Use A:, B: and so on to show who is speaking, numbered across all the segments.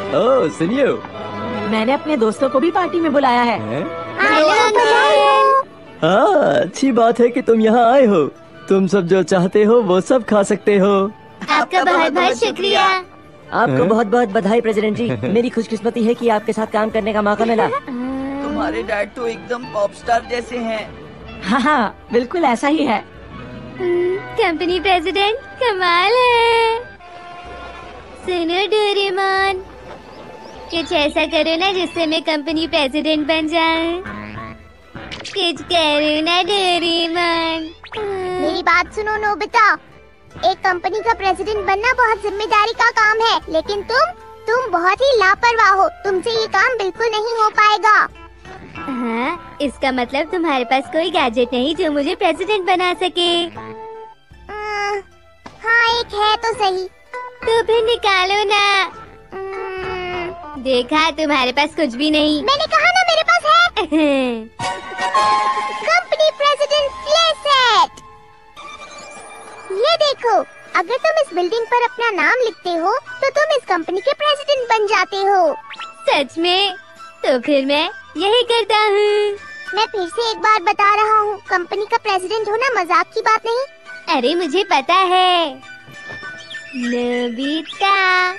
A: ओह सुनियो,
B: मैंने अपने दोस्तों को भी पार्टी में बुलाया है।
A: हाँ, अच्छी बात है कि तुम यहाँ आए हो। तुम सब जो चाहते हो वो सब खा सकते हो।
C: आपका बहुत बहुत शुक्रिया।
D: आपको बहुत बहुत बधाई प्रेसिडेंट जी। मेरी खुशकिस्मती है कि आपके साथ काम करने का मौका मिला।
E: तुम्हारे डैड तो एकदम पॉप स्टार जैसे हैं।
B: हाँ हाँ, बिल्कुल ऐसा ही है।
C: कंपनी प्रेसिडेंट कमाल है। सुनो डोरेमोन, कुछ ऐसा करो ना जिससे मैं कंपनी प्रेसिडेंट बन जाऊं। कुछ करो ना डोरेमोन।
F: मेरी बात सुनो नोबिता, एक कंपनी का प्रेसिडेंट बनना बहुत जिम्मेदारी का काम है, लेकिन तुम बहुत ही लापरवाह हो। तुमसे ये काम बिल्कुल नहीं हो पाएगा।
C: हाँ, इसका मतलब तुम्हारे पास कोई गैजेट नहीं जो मुझे प्रेसिडेंट बना सके।
F: हाँ, एक है तो सही।
C: तो फिर निकालो ना। देखा, तुम्हारे पास कुछ भी नहीं।
F: मैंने कहा ना मेरे पास है। Company president play set. ये देखो, अगर तुम इस बिल्डिंग पर अपना नाम लिखते हो तो तुम इस कंपनी के प्रेसिडेंट बन जाते हो।
C: सच में? तो फिर मैं यही करता हूँ।
F: मैं फिर से एक बार बता रहा हूँ, कंपनी का प्रेसिडेंट होना मजाक की बात नहीं।
C: अरे मुझे पता है। नोबिता।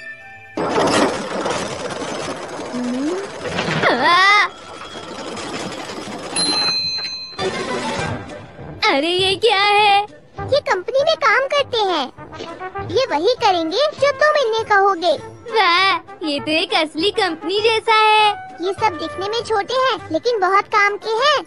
C: अरे ये क्या है?
F: ये कंपनी में काम करते हैं। ये वही करेंगे जो तुम इन्हें कहोगे।
C: वाह, ये तो एक असली कंपनी जैसा है।
F: ये सब दिखने में छोटे हैं लेकिन बहुत काम के हैं।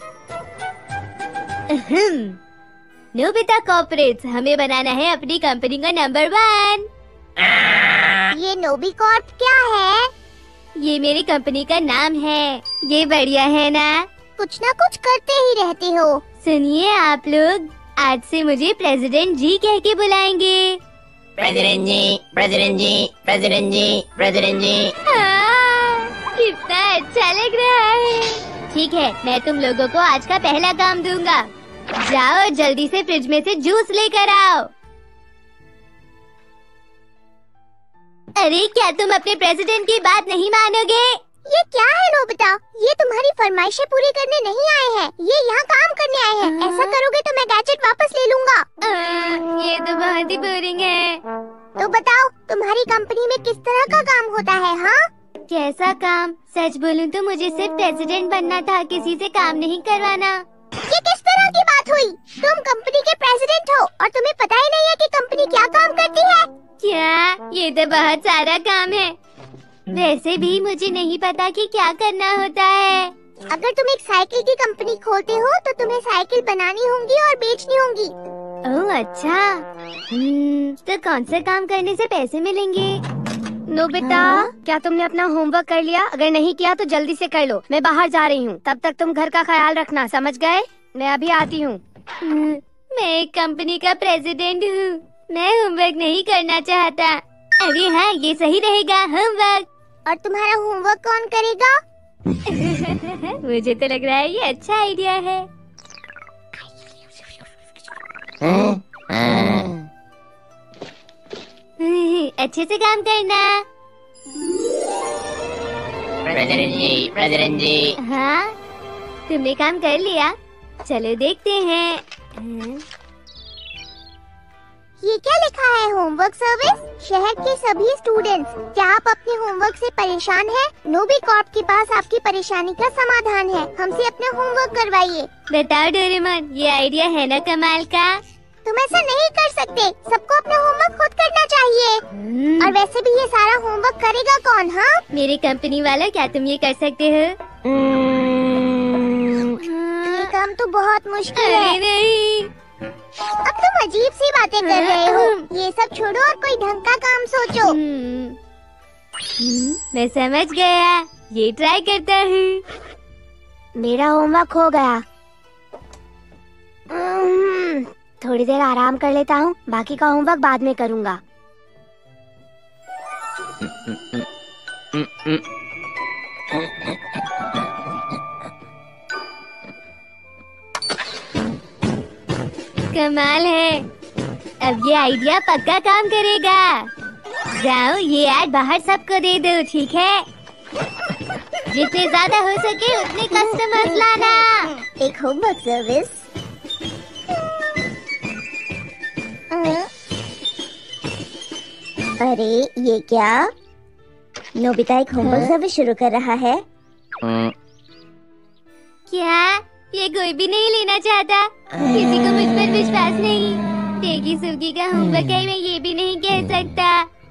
C: नोबिता कॉर्पोरेट्स, हमें बनाना है अपनी कंपनी का नंबर 1।
F: ये नोबी कॉर्प क्या है?
C: ये मेरी कंपनी का नाम है। ये बढ़िया है ना?
F: कुछ ना कुछ करते ही रहते हो।
C: सुनिए आप लोग, आज से मुझे प्रेसिडेंट जी कह के बुलाएंगे।
D: President ji, president ji, president ji, president ji.
C: कितना अच्छा लग रहा है। ठीक है, मैं तुम लोगों को आज का पहला काम दूंगा। जाओ जल्दी से फ्रिज में से जूस लेकर आओ। अरे क्या तुम अपने प्रेसिडेंट की बात नहीं मानोगे?
F: ये क्या है नोबिता? ये तुम्हारी फरमाइशें पूरी करने नहीं आए हैं, ये यहाँ काम करने आए हैं। ऐसा करोगे तो मैं गैजेट वापस ले लूँगा।
C: ये तो बहुत ही बोरिंग है।
F: तो बताओ, तुम्हारी कंपनी में किस तरह का काम होता है? हाँ,
C: कैसा काम? सच बोलूं तो मुझे सिर्फ प्रेसिडेंट बनना था, किसी से काम नहीं करवाना।
F: ये किस तरह की बात हुई? तुम कंपनी के प्रेसिडेंट हो और तुम्हें पता ही नहीं है कि कंपनी क्या काम करती है?
C: क्या? ये तो बहुत सारा काम है। वैसे भी मुझे नहीं पता कि क्या करना होता है।
F: अगर तुम एक साइकिल की कंपनी खोलते हो तो तुम्हें साइकिल बनानी होंगी और बेचनी होंगी।
C: ओह अच्छा। तो कौन सा काम करने से पैसे मिलेंगे?
G: नोबिता, क्या तुमने अपना होमवर्क कर लिया? अगर नहीं किया तो जल्दी से कर लो, मैं बाहर जा रही हूँ। तब तक तुम घर का ख्याल रखना, समझ गए? मैं अभी आती हूँ।
C: मैं एक कंपनी का प्रेसिडेंट हूँ, मैं होमवर्क नहीं करना चाहता। अरे हाँ, ये सही रहेगा, होमवर्क।
F: और तुम्हारा होमवर्क कौन करेगा?
C: मुझे तो लग रहा है ये अच्छा आइडिया है। अच्छे से काम करना।
D: President ji, president ji.
C: हाँ, तुमने काम कर लिया? चलो देखते हैं।
F: ये क्या लिखा है? Homework service. शहर के सभी स्टूडेंट्स, क्या आप अपने होमवर्क से परेशान हैं? नोबी कॉर्प के पास आपकी परेशानी का समाधान है। हमसे अपना होमवर्क करवाइए।
C: बताओ डोरेमोन, ये आइडिया है ना कमाल का?
F: तुम ऐसा नहीं कर सकते, सबको अपना होमवर्क खुद करना चाहिए। और वैसे भी ये सारा होमवर्क करेगा कौन? हाँ,
C: मेरी कंपनी वाला, क्या तुम ये कर सकते हो?
F: ये काम तो बहुत मुश्किल है।
C: नहीं।
F: अब तुम अजीब सी बातें कर रहे हो। ये सब छोड़ो और कोई ढंग का काम सोचो।
C: मैं समझ गया, ये ट्राई करता हूँ।
G: मेरा होमवर्क हो गया। थोड़ी देर आराम कर लेता हूँ, बाकी का होमवर्क बाद में करूँगा।
C: कमाल है, अब ये आइडिया पक्का काम करेगा। जाओ ये ऐड बाहर सबको दे दो, ठीक है? जितने ज्यादा हो सके उतने कस्टमर्स लाना।
F: एक होमवर्क सर्विस। अरे ये क्या? नोबिता एक होमवर्क सर्विस शुरू कर रहा है।
C: क्या? ये कोई भी नहीं लेना चाहता? किसी को मुझ पर विश्वास नहीं। टेगी सुगी का होमवर्क है, मैं ये भी नहीं कह सकता।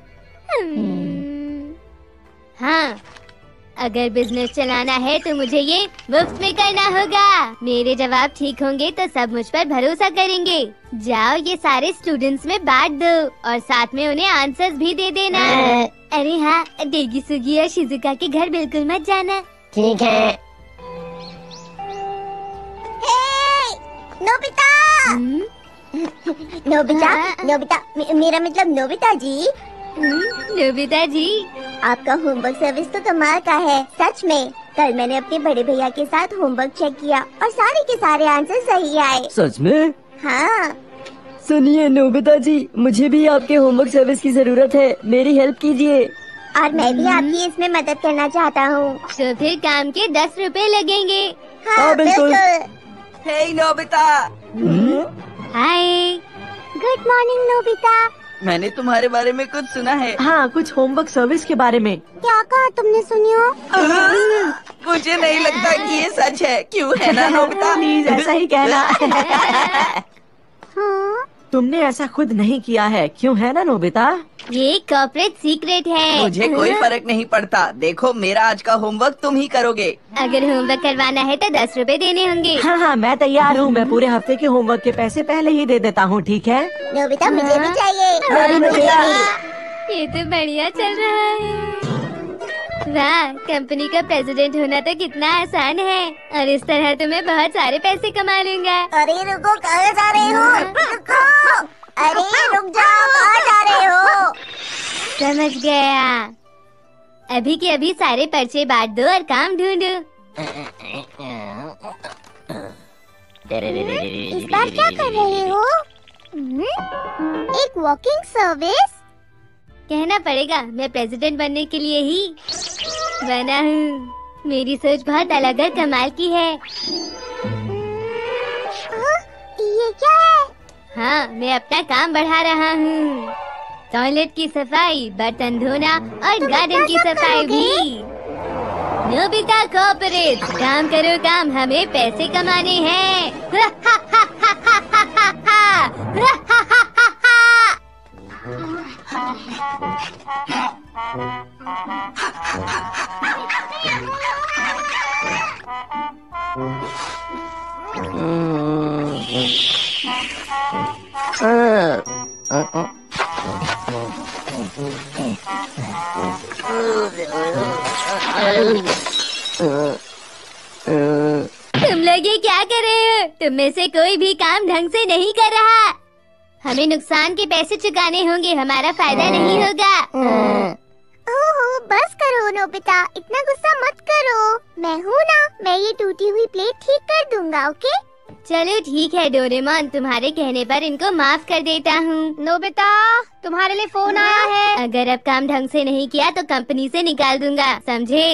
C: हाँ, अगर बिजनेस चलाना है तो मुझे ये मुफ्त में करना होगा। मेरे जवाब ठीक होंगे तो सब मुझ पर भरोसा करेंगे। जाओ ये सारे स्टूडेंट्स में बांट दो और साथ में उन्हें आंसर्स भी दे देना। अरे हाँ, टेगी सुगी और शिजुका के घर बिल्कुल मत जाना।
D: ठीक है।
F: नोबिता! नोबिता, नोबिता, मेरा मतलब नोबिता जी।
C: नोबिता जी,
F: आपका होमवर्क सर्विस तो कमाल का है, सच में। कल मैंने अपने बड़े भैया के साथ होमवर्क चेक किया और सारे के सारे आंसर सही आए।
A: सच में?
F: हाँ।
A: सुनिए नोबिता जी, मुझे भी आपके होमवर्क सर्विस की जरूरत है, मेरी हेल्प कीजिए।
F: और मैं भी आपकी इसमें मदद करना चाहता हूँ।
C: तो फिर काम के 10 रुपए लगेंगे।
F: हाँ,
A: बिल्कुल।
E: Hey Nobita,
C: hi.
F: Good morning Nobita.
E: मैंने तुम्हारे बारे में कुछ सुना है।
B: हाँ, कुछ होमवर्क सर्विस के बारे में।
F: क्या कहा तुमने, सुनियो?
E: मुझे नहीं लगता कि ये सच है, क्यों है ना नोबिता?
B: प्लीज ऐसा ही कहना।
F: हाँ?
B: तुमने ऐसा खुद नहीं किया है, क्यों है ना नोबिता?
C: ये कॉर्पोरेट सीक्रेट है।
E: मुझे कोई फर्क नहीं पड़ता। देखो मेरा आज का होमवर्क तुम ही करोगे।
C: अगर होमवर्क करवाना है तो 10 रुपए देने होंगे।
B: हाँ हाँ, मैं तैयार हूँ। मैं पूरे हफ्ते के होमवर्क के पैसे पहले ही दे देता हूँ, ठीक है?
F: नोबिता मुझे भी चाहिए।
C: ये तो बढ़िया चल रहा है। वाह, कंपनी का प्रेसिडेंट होना तो कितना आसान है और इस तरह तो मैं बहुत सारे पैसे कमा लूंगा।
F: अरे रुको, कहाँ जा रहे हो? रुको! अरे रुक जाओ, कहाँ जा रहे हो?
C: समझ गया। अभी के अभी सारे पर्चे बांट दो और काम ढूंढो।
F: इस बार क्या कर रहे हो? एक वॉकिंग सर्विस?
C: कहना पड़ेगा, मैं प्रेसिडेंट बनने के लिए ही बना हूँ। मेरी सोच बहुत अलग और कमाल की है।
F: ये क्या है?
C: हाँ, मैं अपना काम बढ़ा रहा हूँ। टॉयलेट की सफाई, बर्तन धोना और गार्डन की सफाई भी। नोबिता कॉर्पोरेट, काम करो काम, हमें पैसे कमाने हैं। तुम लोग ये क्या कर रहे हो? तुम में से कोई भी काम ढंग से नहीं कर रहा। हमें नुकसान के पैसे चुकाने होंगे, हमारा फायदा नहीं होगा।
F: ओहो, बस करो नोबिता, इतना गुस्सा मत करो। मैं हूँ ना, मैं ये टूटी हुई प्लेट ठीक कर दूंगा, ओके?
C: चलो ठीक है डोरेमोन, तुम्हारे कहने पर इनको माफ कर देता हूँ।
G: नोबिता, तुम्हारे लिए फोन आया है।
C: अगर अब काम ढंग से नहीं किया तो कंपनी से निकाल दूंगा, समझे?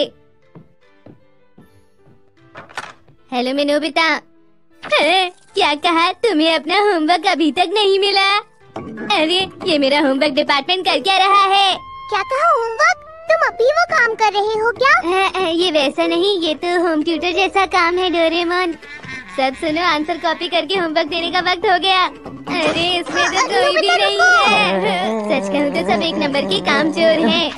C: हेलो मैं नोबिता। क्या कहा? तुम्हें अपना होमवर्क अभी तक नहीं मिला? अरे ये मेरा होमवर्क डिपार्टमेंट कर क्या रहा है?
F: क्या कहा, होमवर्क? तुम अभी वो काम कर रहे हो क्या?
C: ये वैसा नहीं, ये तो होम ट्यूटर जैसा काम है डोरेमोन। सब सुनो, आंसर कॉपी करके होमवर्क देने का वक्त हो गया। अरे इसमें तो कोई भी नहीं है। सच कहूँ तो सब एक नंबर के काम चोर हैं।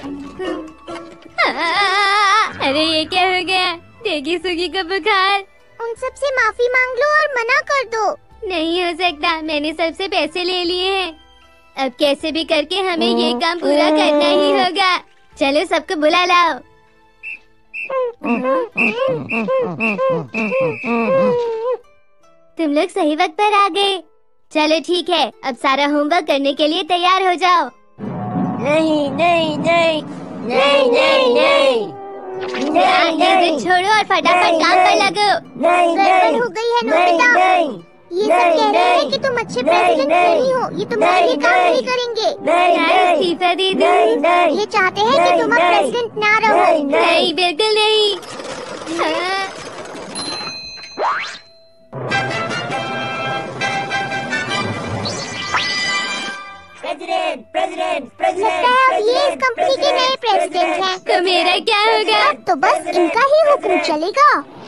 C: अरे ये क्या हो गया? टेगी सुगी को बुखार।
F: उन सब से माफी मांग लो और मना कर दो।
C: नहीं हो सकता, मैंने सबसे पैसे ले लिए हैं। अब कैसे भी करके हमें ये काम पूरा करना ही होगा। चलो सबको बुला लाओ। तुम लोग सही वक्त पर आ गए। चलो ठीक है, अब सारा होमवर्क करने के लिए तैयार हो जाओ।
D: नहीं नहीं नहीं नहीं नहीं नहीं
C: छोड़ो और फटाफट काम पर लगो।
D: नहीं
F: गड़बड़ हो गई है नोबिता। ये सब कह रहे हैं कि तुम अच्छे प्रेसिडेंट नहीं हो, ये तुम्हारे लिए काम नहीं करेंगे।
C: मैं इस्तीफा दे दूं?
F: ये चाहते हैं कि तुम अब प्रेसिडेंट ना रहो।
C: नहीं, बिल्कुल नहीं। हाँ।
F: लगता है अब ये इस कंपनी के नए प्रेसिडेंट हैं।
C: तो मेरा क्या होगा?
F: तो बस इनका ही हुक्म चलेगा।